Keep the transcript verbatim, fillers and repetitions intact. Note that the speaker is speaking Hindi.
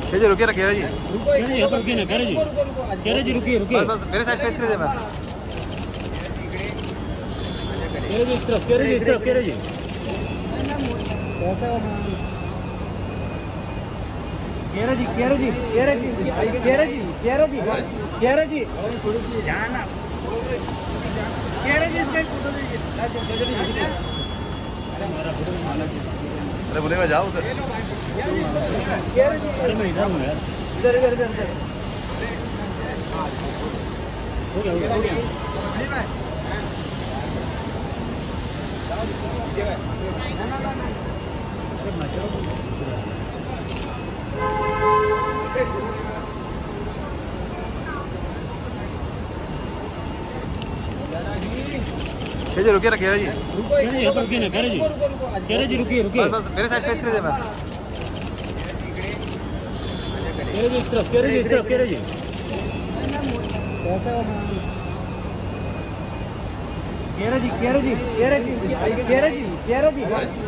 जी रुकिए रखिए जी, नहीं यहाँ पर रुकिए ना, कह रहे जी, कह रहे जी रुकिए रुकिए, बस बस मेरे साइड फेस करिए बस। कह रहे जी इस तरफ, कह रहे जी इस तरफ, कह रहे जी कैसा कह रहे जी, कह रहे जी, कह रहे जी, कह रहे जी, कह रहे जी, कह रहे जी जाना, कह रहे जी इसका फोटो दीजिए। अरे बोलेगा जाओ उधर, कह रहे जी, अरे मैं इधर हूँ यार, इधर इधर इधर इधर हो गया हो गया हो गया। जी रुकिए रखिए जी, नहीं यहाँ पर रुकिए ना, कह रहे जी, कह रहे जी रुकिए रुकिए, बस बस मेरे साइड फेस करिए बस। कह रहे जी इस तरफ, कह रहे जी इस तरफ, कह रहे जी कैसा कह रहे जी, कह रहे जी, कह रहे जी, कह रहे जी, कह रहे जी